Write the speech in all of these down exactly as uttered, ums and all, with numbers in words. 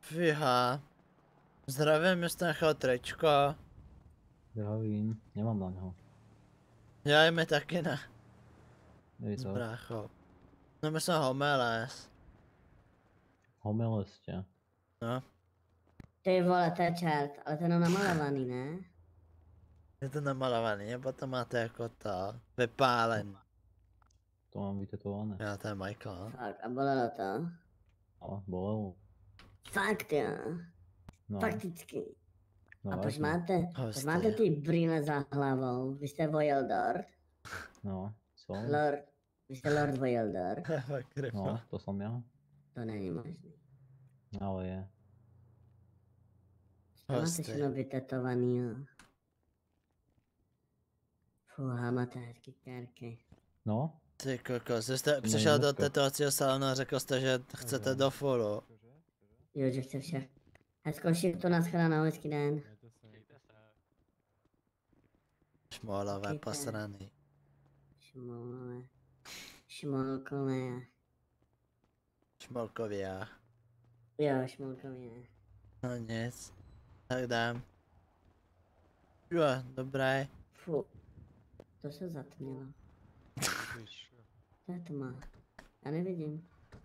Fíha. Zdravím, jste Chatrečko. Zdravím, nemám na něho. Já mi taky ne. S bráchou. No my jsme homeles. Homeles tě? No. Ty vole, to je čert, ale to je jenom namalovaný, ne? Je to namalovaný, nebo to máte jako to vypálený? To mám vytetované. Já, to je Michael. Fakt, a bolelo to? Ale bolelo. Fakt jo. No. Fakticky. No, a proč vážně. máte, proč máte ty brýle za hlavou? Vy jste Vojeldor? No, co? Lord, vy jste Lord Vojeldor? No, to jsem já. To není možný. Ale je. Máte všechno vytetovaný, jo. Fuha, máte hezký kérky. No? Ty kokos, vy jste přišel do tetovacího salonu a řekl jste, že chcete do fullu. Jo, že chce vše. Hezkou šiftu, naschledanou, hezký den. Šmolové posraný. Šmolové. Šmolkové. Šmolkově. Jo, šmolkově. No nic. Tak dám. Jo, dobré. Fu. To se zatmělo. To je tma. Já nevidím.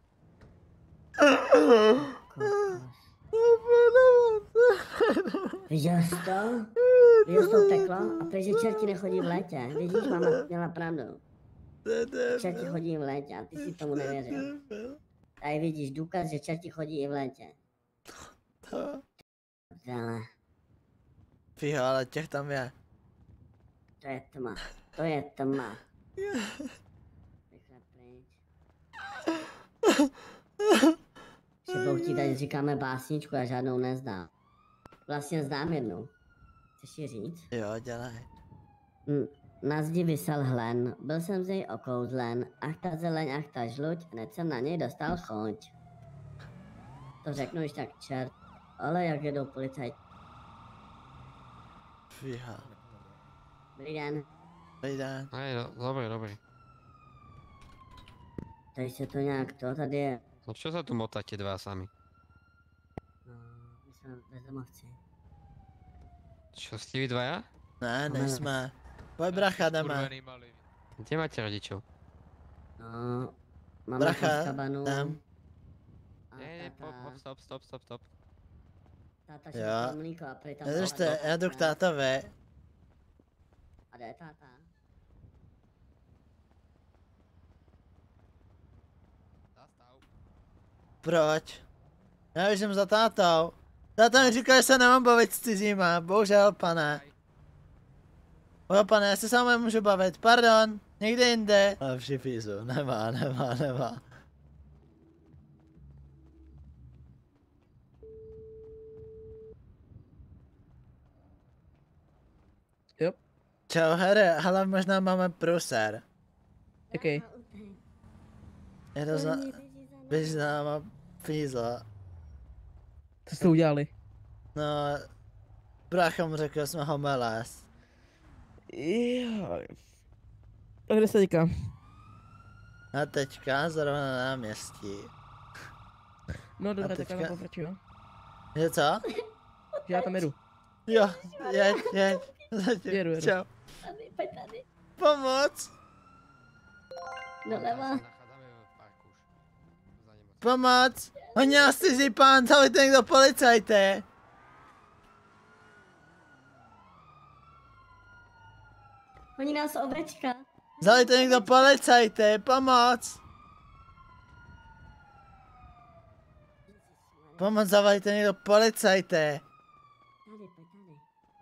Viděl jsi to? Viděl jsi to teklo? A protože čerti nechodí v létě. Vidíš, máma měla pravdu. Čerti chodí v létě a ty si tomu nevěřil. Tady vidíš důkaz, že čerti chodí i v létě. To. Dále. Fího, ale těch tam je. To je tma. To je tma. Rychle pryč. Šeboutí, tady říkáme básničku, já žádnou neznám. Vlastně znám jednu. Chceš ji říct? Jo, dělej. Hm. Na zdi visel hlen, byl jsem z něj okouzlen, ach ta zeleň, ach ta žluť, hned jsem na něj dostal chuť. To řeknu již tak čert, ale jak jedou policajti. Fíha. Dobrý den. Dobrý den. Hej, do, dobrý, dobrý. Tady se to nějak to, tady je. No čo sa tu motáte dva sami? No, my jsme bezdomovci. Čo ste vy dvaja? Ne, nejsme. Pojď bracha, jdeme. Kde máte rodičov? No, máme Bracha, kabanu. tam. Ne, ne, pop, pop, stop, stop, stop, stop. Táta Jo. šel mlíko a prý tam... Ježte, já jdu k tátovi. A kde je táta? Proč? Já už jsem za tátou. Táta mi říkal, že se nemám bavit s cizíma, bohužel, pane. Jo, pane, já se s vámi můžu bavit, pardon, někde jinde. A v šifízu, nemá, nemá, nemá. Jo. Čau, here, ale možná máme pruser. Jaký? Je to za... Běž za náma fízla. Co jste udělali? No, brácha mu řekl, že jsme homeles. Jo. A kde jste teďka? A teďka zrovna na náměstí. No dobré, teďka- tak já pokračuju. Je co? Že já tam jedu. Jo, jeď, jeď. Zatím, Jedu, jedu. čau. Tady, pojď tady. Pomoc! Doleva. Pomoc! Oni nás cizí pán, zaujte někdo policajte! Oni nás ovečka. Zaujte někdo policajte, pomoc! Pomoc, zavolejte někdo policajte! Tady, pojď tady.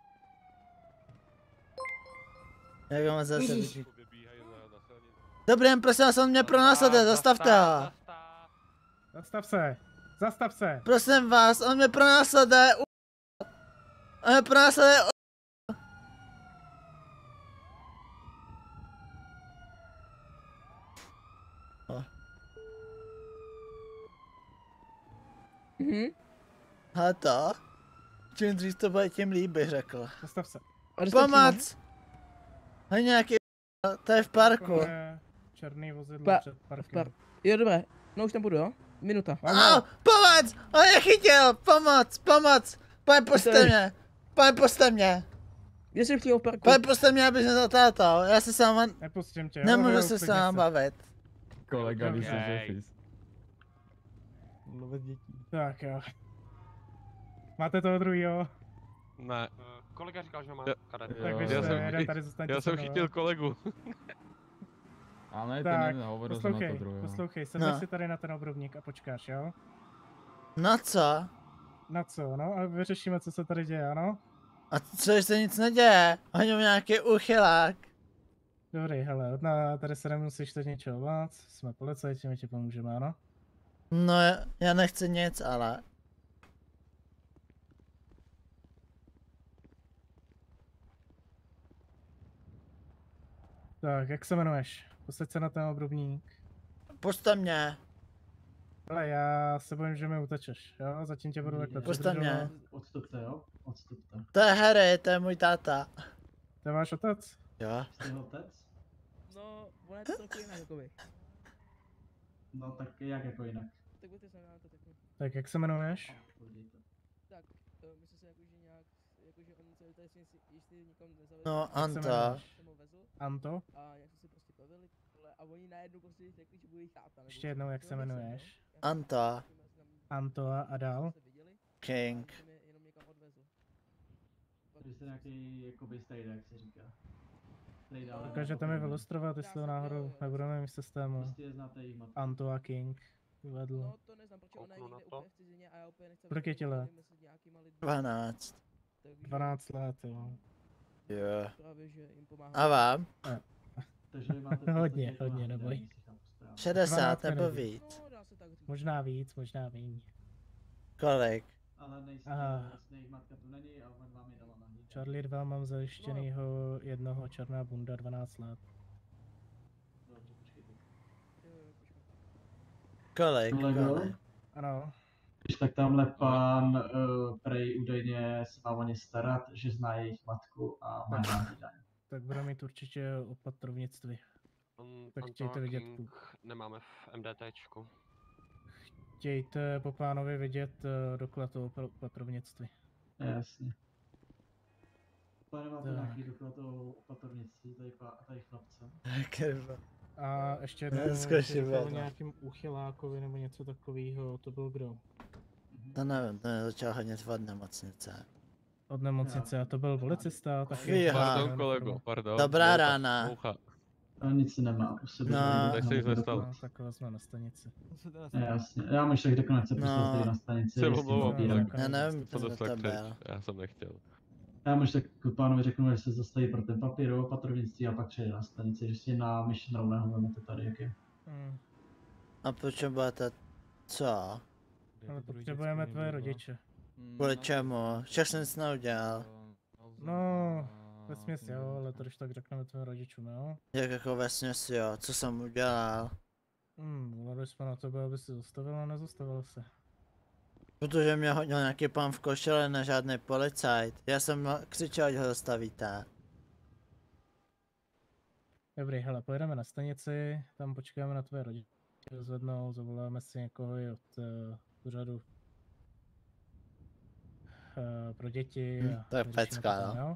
Jak ho moc zase Ježíš. vidí. Dobrý den, prosím vás, on mě pronásleduje, zastavte ho! Zastav se, zastav se. Prosím vás, on mě pronásleduje, u... On mě pronásleduje, u... Mhm. Ale to? Čím dřív to bude, tím líp bych řekl. Zastav se. A kde jste Pomoc! Hej, nějaký to je v parku. To je černý vozidlo Pa- před přímo? parkem. Par- Jo dobré, no už tam budu jo. Minuta. Au, pomoc! On je chytil! Pomoc, pomoc! Pojď puste mě! Pojď puste mě! Kde jsi přímo v parku? Pojď puste mě, abych se zatátal. Já se sám... Nepustím tě. Nemůžu jo, se uklidni sám bavit. Kolega, když se Okej. řešís. Mluvit dětí. Tak jo. Máte toho druhýho? Ne. Kolega říkal, že má Jo. karet. Tak Jo, běžte, já jsem- jeden tady zůstaňte Já jsem se mnou, chytil jo. kolegu. A ne, to Tak, ne, hovoril jsem na to poslouchej, druhého. poslouchej, sedneš No. si tady na ten obrubník a počkáš, jo? Na co? Na co, no? A vyřešíme, co se tady děje, ano? A co, když se nic neděje? Oni nějaký uchylák. Dobrý, hele, na, tady se nemusíš teď něčeho bát, jsme policajti, my ti pomůžeme, ano? No, já- já nechci nic, ale... Tak, jak se jmenuješ? Posaď se na ten obrubník. Puste mě. Ale já se bojím, že mi utečeš, jo? Zatím tě budu takhle Puste mě. přidržovat. Odstupte, jo? Odstupte. To je Harry, to je můj táta. To je váš otec? Jo. Jste jeho otec? No, ona je to trochu jinak, jakoby. No tak jak jako jinak? Tak buďte se na to takhle. Tak, jak se jmenuješ? Podívejte. Tak, uh, myslím si jako, že nějak, jako, že on celý tady si jistý nikam nezavedl. No, Jak se Anto. jmenuješ? Jsem ho vezl Anto? a jak jsme si prostě bavili, tohle, a oni najednou prostě řekli, že bude jich táta. nebo Ještě jednou, jak to se nechcem, jmenuješ? no. Já jsem Anto. s nima znám- Anto a, a dál? se viděli, King. a on mě jenom někam odvezl. Pak- Vy jste nějaký jakoby strejda, jak se říká. Strejda, ale Dokážete mi vylustrovat, jestli ho náhodou nebudeme mít v systému. Prostě znáte jejich matku. Anto a King. Uvedl. No to neznám, protože ona je Kouknu na někde to. úplně v cizině a já úplně nechci, Kolik je ti let? mezi nějakýma lidmi. dvanáct. Takže dvanáct let, jo. Jo. právě, že jim pomáhá. A vám? Takže vy máte v podstatě Hodně, jako hodně, na neboj. výdaní, si chápu správně. šedesát dvanáct nebo minut. víc. No, dá se tak říct. Možná víc, možná méně. Kolik? Ale nejste, Aha. vlastně jejich matka tu není a on vám je dala na hlídání. Charlie dva mám zajištěnýho jednoho, černá bunda, dvanáct let. Dobře, počkejte. Jo, jo, počkej. Kolik? Kolego? Kolik? Ano, Když tak tamhle pán uh, prej údajně se má o ně starat, že zná jejich matku a má na hlídání. tak bude mít určitě opatrovnictví. On, Tak on chtějte vidět King nemáme v MDTčku. Chtějte po pánovi vidět uh, doklad o opatro- opatrovnictví. Jasně. Pane, máte Tak. nějaký doklad o opatrovnictví, tady, pa- tady chlapce? Kurva. A ještě Já jednou, zkouším říkal o vědět. nějakým uchylákovi nebo něco takového, to byl kdo? To nevím, to začal hodně od nemocnice. Od nemocnice, a to byl policista, taky. Fíha. Pardon, kolego, pardon. Dobrá Moucha, rána. Moucha. A nic si nemá u sebe. No. žádný Tak se nic doklad. nestalo. No, tak vezme na stanici. Ne, jasně, já mu však řeknu, ať se No. prostě zastaví na stanici. Se s tím omlouvám, papírem. tak. Já nevím, To kdo dost to tak byl. Já jsem nechtěl. Já mu však pánovi řeknu, že se zastaví pro ten papír o opatrovnictví a pak přejde na stanici, že si na Mission Row vezmete tady, jak je. Hmm. A proč budete... Co? Ale potřebujeme tvoje rodiče. Kvůli čemu? Však jsem nic neudělal. No, vesměs jo, ale to když tak řekneme tvým rodičům, jo? Jak jako vesměs jo, co jsem udělal? Hmm, volali jsme na tebe, aby si zastavil a nezastavil se. Protože mě hodil nějaký pan v košile, na žádný policajt. Já jsem ho- křičel, že ho zastavíte. Dobrý, hele, pojedeme na stanici, tam počkáme na tvoje rodiče, zvednou, zavoláme si někoho i od uh, úřadu uh, pro děti. Hm, a to je vyřešíme pecka, tam, no. jo?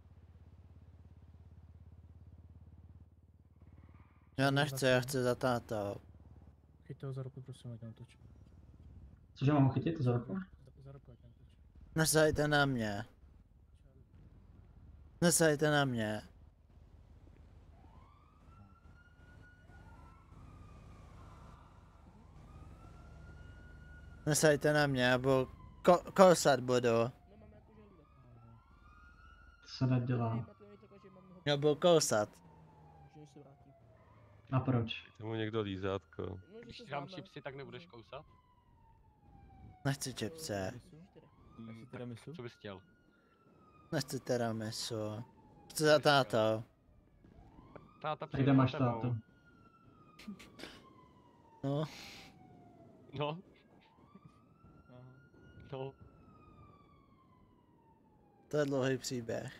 Já nechci, já chci za tátou. Chyťte ho za ruku, prosím, ať netočí. Cože mám ho chytit za ruku? Za, za ruku, ať netočí. Nesajte na mě. Nesajte na mě. Nesajte na mě, já budu ko kousat budu. No, máme jako žaludek. To se nedělá. Matematika řekla, že mám ho Já budu kousat. že se vrátí. A proč? Tomu někdo lízátko. No, že Když se ti dám známe. chipsy, tak nebudeš kousat? Nechci čipce. Asi teda mysl? Co bys chtěl? Nechci tiramisu. Chci za tátou. Táta Tak přijde kde za máš tebou. tátu? No, No. No. to je dlouhý příběh.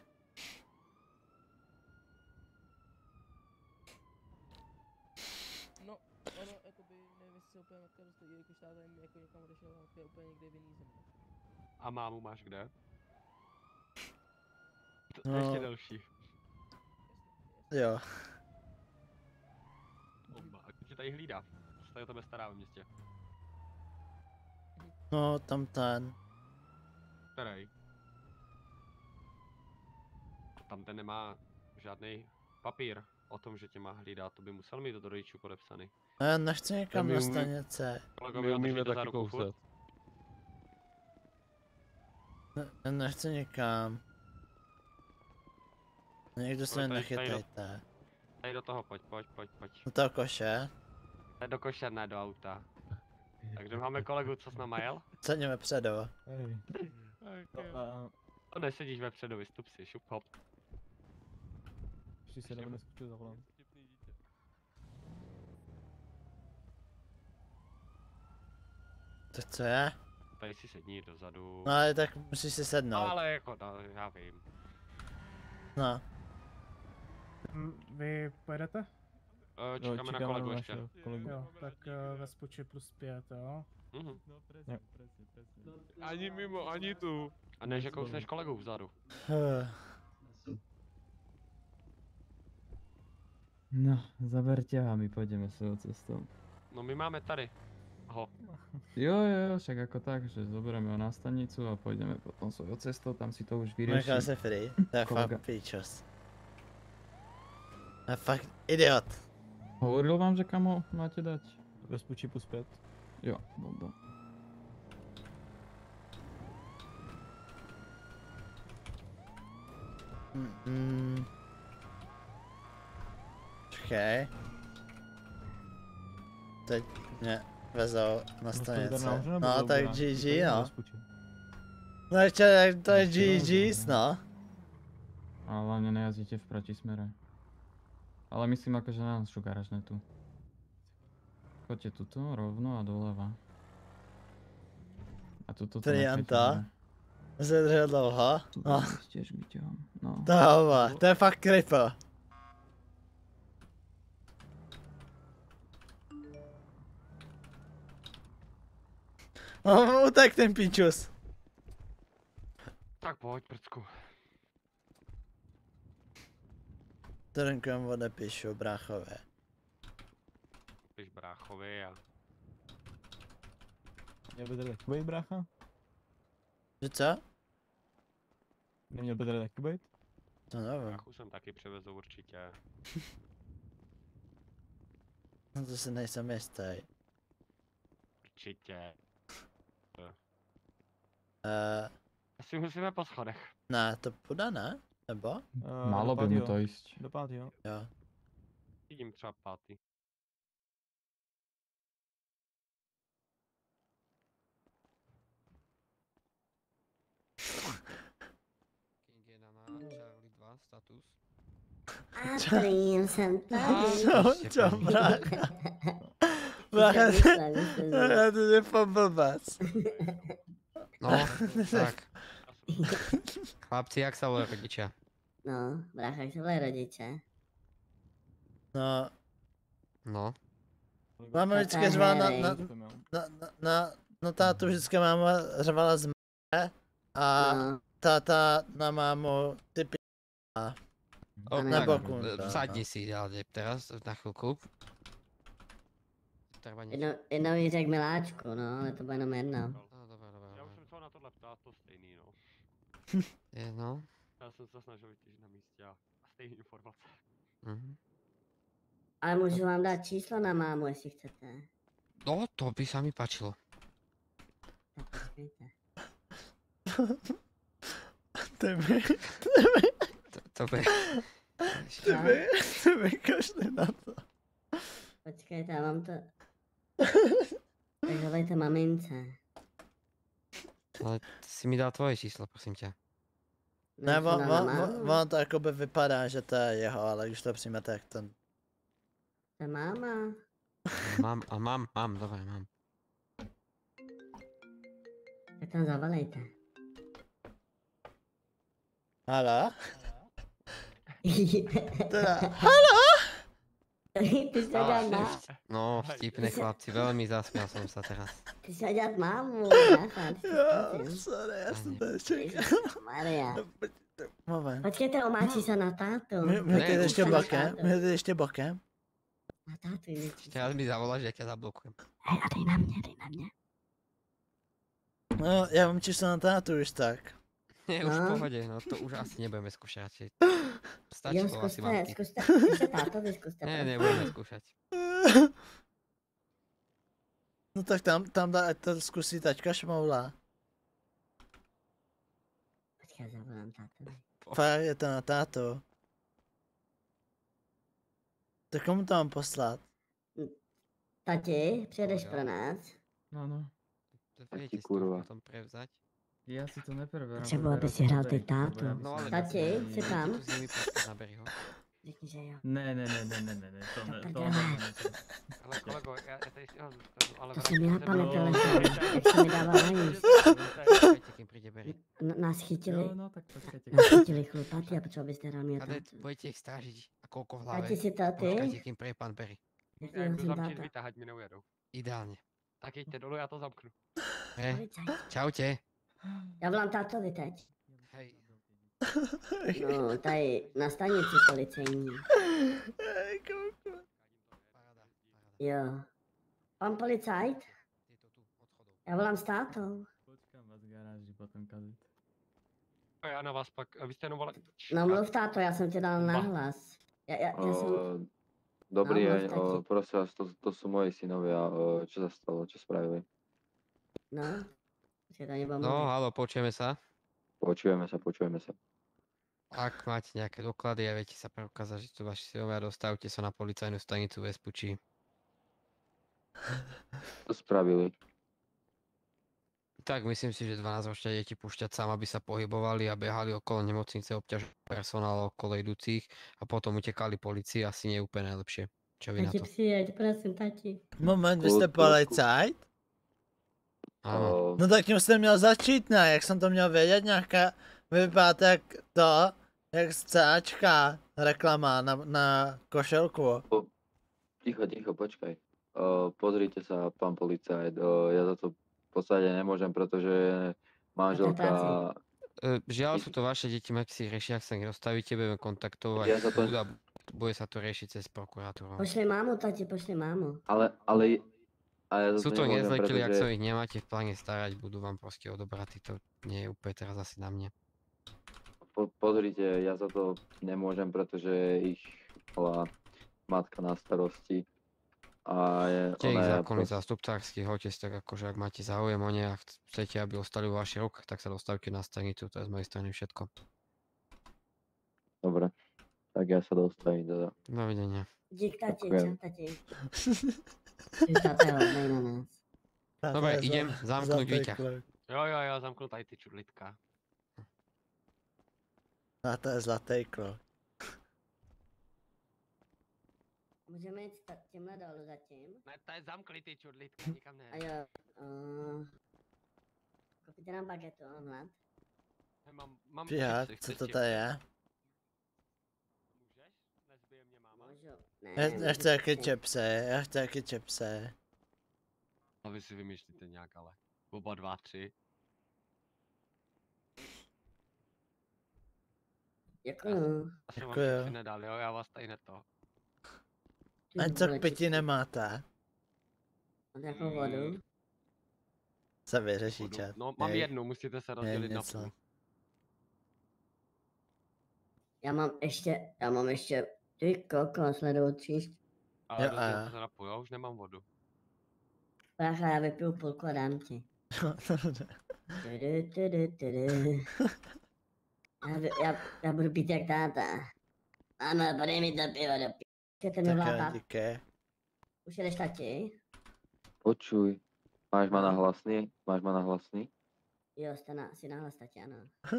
No, ono, jakoby, nevím, jestli se úplně matka prostě, jakož táta jim jako někam odešel a to je úplně někde v jiný zemi. A mámu máš kde? To No. ještě další. Jo. Bomba. A kdo tě tady hlídá? Co se tady o tebe stará ve městě? No, tam ten. Který? Tam ten nemá žádný papír o tom, že tě má hlídat, to by musel mít do rodičů podepsaný. No, já nechci někam My na umí- stanice. Kolegovi My ho umíme držíte za taky ruku furt? kousat. Ne, já nechci někam. Někdo se Ale mě tady- tady do- nechytejte. Tady do toho, pojď, pojď, pojď, pojď. Do toho koše. Tady do koše, ne do auta. Takže máme kolegu, co s náma jel? Sedněme předu. Hej. No, a To nesedíš vepředu, vystup si, šup hop. ještě se jdeme neskočit za volant. To co je? Tady si sedni dozadu. No ale tak musíš si No, sednout. ale jako, no, já vím. No. Hm, Vy pojedete? Uh, čekáme na kolegu ještě. našeho kolegu. Jo, tak uh, ve spoči plus pět, jo. Mhm. No, presne, presne, presne. Ani mimo, ani tu. A ne, že kousneš kolegu vzadu. Huh. No, zaber tě a my půjdeme svou cestou. No my máme tady. Ho. Jo, jo, jo, však jako tak, že zoberieme ho na stanicu a půjdeme potom svojou cestou, tam si to už vyřeší. Nechal se free. To je Kolega. fakt píčos. To je fakt idiot. Hovoril vám, že kam ho máte dať? Ve spočí plus pět. Jo, bomba. Mm, mm. Počkej. Teď mě vezou na stanici. No tak G G no. No ještě tak to je G G no. A hlavne nejazdíte v protismere. Ale myslím ako, že na našu garáž, ne tu. Choďte tuto, rovno a doleva. A tuto to Trianta. Se držel dlouho. Tu No. tiež vyťahom. No. To je ova, to je fakt creeper. No, utek ten píčus. Tak pojď, prcku. Trnkem odepíšu bráchové. Píš bráchovi a... Měl by tady taky být, brácha? Že co? Neměl by tady taky být? To nevím. Bráchu jsem taky přivezl určitě. No to si nejsem jistý. Určitě. Uh, Asi musíme po schodech. ne, to půjde, ne? Nebo? Uh, Malo by mu to ísť. Do pátýho. Jo. Vidím třeba pátý. King jedna na Charlie dva, status. A prým jsem tady. Čo, čo, brácha? Brácha, brácha, to je poblbec. No, tak. Chlapci, jak sa volajú rodičia? No, brácha, jak se volají rodiče? No, No. máma vždycky řvala na, na, na, na, na, na tátu vždycky máma řvala z mé a No, táta na mámu ty p***. O, Na tak, boku, e, no. sadni si, ale teraz na chvíľku. Treba niečo. jednou, jednou jí řekl miláčku, no, ale to bylo jenom jedno. No, dobré, dobré, Já už dobré. jsem se ho na tohle ptát, to stejný, no. Je, no. Já jsem se snažil vytěžit na místě a, a stejný informace. Mhm. Ale můžu vám dát číslo na mámu, jestli chcete. No, to by sa mi páčilo. Tak počkejte. Ty mi, To, to by... ty mi, ty mi kašli na to. Počkejte, já vám to... Tak volejte mamince. Ale si mi dal tvoje číslo, prosím ťa. Ne, Máš to on, na on, mámu? on, on to jakoby vypadá, že to je jeho, ale když to přijmete, jak ten... To je máma. Mám, a mám, mám, dobré, mám. Tak tam zavolejte. Halo? Teda, halo? Ty sa Ale ďať má... vtip- No, vtipné chlapci, veľmi zasmial som sa teraz. Ty sa ďať mámu, brácha, ty Jo, si sorry, já jsem Ani. to čekal. Maria. Moment. Počkejte, omáčí sa na tátu. My, my Ne, teď už ještě sa na bokem, tátu. my teď ještě bokem. Na tátu jdi. Teraz mi zavoláš, že ja ťa zablokujem. Hej, a dej na mě, dej na mě. No, já mám číslo na tátu už tak. Nie, už v No. pohode, no to už asi nebudeme skúšať radšej. Stačí Jo, bolo asi zkuste, mamky. zkuste, zkuste tátovi, zkuste. Nie, prosím. nebudeme skúšať. No tak tam, tam dá, ať to zkusí taťka šmoula. Počkej, zavolám tátovi. Fakt je to na tátu. Tak komu to mám poslat? Tati, přijedeš pro nás? No, no. To viete si to potom prevzať. Ja si to nepreberám. Potřebuji, aby si hrál ty tátu. No ale Tati, si tam? Tu s nimi počkať, naberi ho. Řekni, že jo. Ne, ne, ne, ne, ne, ne, ne, to ne, to prdele. ne. Ale kolego, já, já tady si mám, ale To vrátím jsem já, se pane do- telefon, jak se mi dával na nic. Počkajte, kým príde Berry. N- Nás chytili, Jo, no, tak počkajte. nás chytili chlupatý a potřeboval byste hrál mě Ale tátu. budete ich strážiť a koľko v hlave. Tati si to Počkajte, ty? kým príde pán Berry. Jaký Já jdu jsem zamčit, táta? vytáhat mi neujedou. Ideálne. Tak jeďte dolů, já to zamknu. He, Policajt. čaute. Já volám tátovi teď. Hej. No, tady na stanici policejní. Ej, kouku. Paráda, paráda. Jo. Pan policajt? Je to tu, odchodou. Já volám s tátou. Počkám vás v garáži potom kazit. A já na vás pak, a vy jste jenom volali. No mluv táto, já jsem ti dal nahlas. Já, já, já jsem... O, Dobrý No, deň, mluv, o, tati. prosím vás, to, to sú moji synovia, o, čo sa stalo, čo spravili? No, že to nebudem No, mluvit. halo, počujeme sa. Počujeme sa, počujeme sa. Ak máte nejaké doklady a viete sa preukázať, že sú vaši synovia, dostavte sa na policajnú stanicu v Espučí. To spravili. Tak myslím si, že dvanásťročné deti púšťať sám, aby sa pohybovali a behali okolo nemocnice, obťažovali personál okolo idúcich a potom utekali policii, asi nie je úplne najlepšie. Čo vy na Tati to? přijeď, prosím, tati. Moment, vy jste Kluk, kluk, policajt? Áno. O, No tak tím jste měl začít, ne? Jak jsem to měl vědět, nějaká... Vy vypadáte jak to, jak scéčka reklama na, na košelku. Ticho, ticho, počkaj. O, pozrite sa, pán policajt, o, ja za to v podstate nemôžem, pretože manželka... E, Žiaľ sú to vaše deti, máte si riešiť, ak sa nedostavíte, budeme kontaktovať Ja sa to- súd a bude sa to riešiť cez prokuratúru. Pošli mámu, tati, pošli mámu. Ale, ale... ale ja za Sú to nemôžem, nezletili, ak pretože- sa o nich nemáte v pláne starať, budú vám proste odobratí, to nie je úplne teraz asi na mne. Po, pozrite, ja za to nemôžem, pretože ich bola matka na starosti. A je, Ste ich ona je zákonný proste- zástupcársky, hoďte si tak akože ak máte záujem o ne a chcete, aby ostali vo vašich rukách, tak sa dostavte na stanicu, to je z mojej strany všetko. Dobre, tak ja sa dostavím teda. Dovidenia. Dík, tati, Ďakujem. čau, tati. Ty táta je hodnej na nás. Dobre, idem zamknúť výťah. Jo, jo, jo, zamknu tady ty čudlitka. A to je zlatý kluk. Můžeme jít ta- tímhle dolů zatím? Ne, tady zamkli ty čudlitka, nikam ne. A jo, uh, koupíte nám bagetu, Vlad? Mám, mám Přijat, čipsy, co chceš to čipsy? tady je? Můžeš? Nezbije mě máma. Můžu. Ne, Já, já můžu chci taky si. čepse, já chci taky čepse. A vy si vymýšlíte nějak, ale. Oba dva, tři. Děkuju. Já jsem vám Děkuju. čipsy nedal, jo, já vás tady neto. Ty Ať co vole, k pěti čistý. nemáte, Máte nějakou vodu? se vyřeší Vodu. čat. No, mám Jej, jednu, musíte se jej rozdělit na něco. půl. Já mám ještě, já mám ještě, ty koko, sleduju tříšť. Ale Jo, rozdělte a- se na půl, já už nemám vodu. Brácha, já vypiju půlku a dám ti. Tudu, tudu, tudu. Já, vy- já, já budu pít jak táta. Máma, podej mi to pivo do pí. Chcete mi Tak jo, vlátat? díky. Už jedeš tati? Počuj, máš ma na hlasný? Máš ma na hlasný? Jo, jste na, si nahlas tati, ano.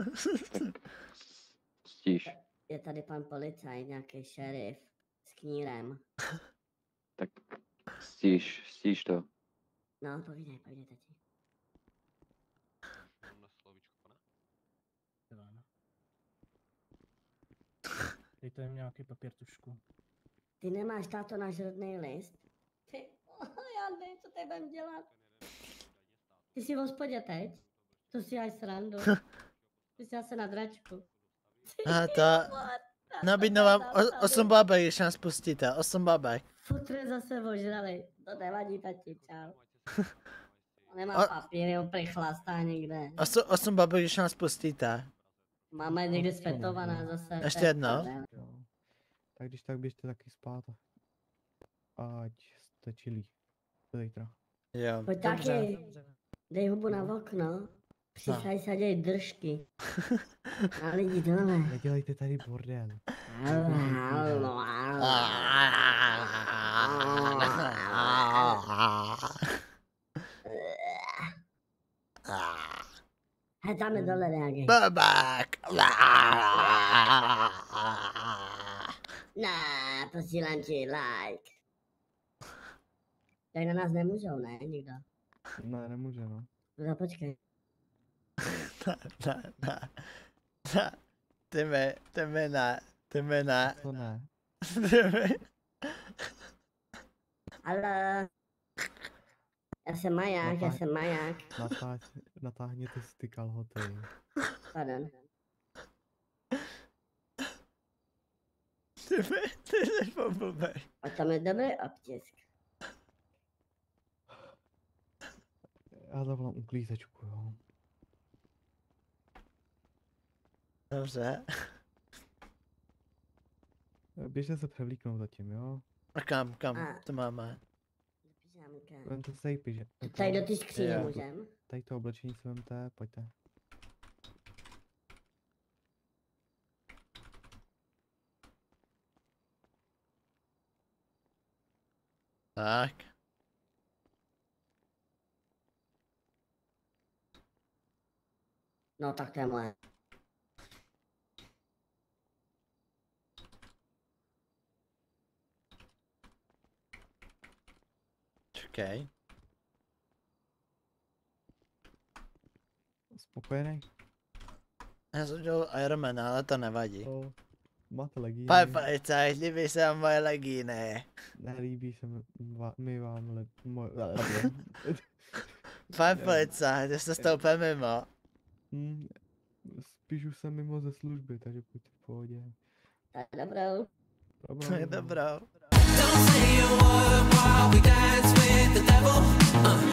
Stíš. Je tady pan policajt, nějaký šerif s knírem. Tak stíš, stíš to. No, povídej, povídej tati. Mám na slovíčko, pane. Dejte jim nějaký papír tušku. Ty nemáš táto náš rodný list? Ty, já nevím, co tady budem dělat. Ty jsi v hospodě teď? To si až srandu. Ty jsi asi na dračku. A to... Nabídnu vám o- osm babek, když nás pustíte. Osm babek. Futr zase ožrali. To nevadí, tati, čau. On nemá O- papír, je úplně chlastá někde. Osm, osm babek, když nás pustíte. Máma je někde světovaná zase. Ještě to je jedno? prdel. Tak když tak běžte taky spát. Ať jste chilí. Do zítra. Jo, Pojď dobře. taky. Dej hubu na okno. Přisaď se děj držky. A lidi dole. Nedělejte tady bordel. He, tam je dole reagej. Babák. Ne, posílám ti like. Tak na nás nemůžou, ne, nikdo. Ne, nemůže, no. No počkej. Ne, ne, ne. Ne. Ty mi, ty mi ne. Ty mi ne. To ne. Ty mi. Ale... Já jsem maják, já jsem maják. Natáť, natáhněte si ty kalhoty. Pardon. Ty mi, ty jsi poblbej. A tam je dobrý obtisk. Já zavolám uklízečku, jo. Dobře. Běžte se převlíknout zatím, jo. A kam, kam A. to máme? Pyžámka. Vemte se tady pyže. Tady do té skříně Jo. můžem? Tady to oblečení si vemte, pojďte. Tak. No tak to je moje. Čekej. Spokojený? Já jsem dělal Ironmana, ale to nevadí. To máte legíny. Pane policajt, líbí se vám moje legíny. Nelíbí se mi, va- mi vám le, moje, Pane policajt, jste s tou úplně mimo. Hmm, spíš už jsem mimo ze služby, takže pojďte v pohodě. Tak dobrou. Problém. Dobrou. Don't say a word while we dance with the devil. Uh.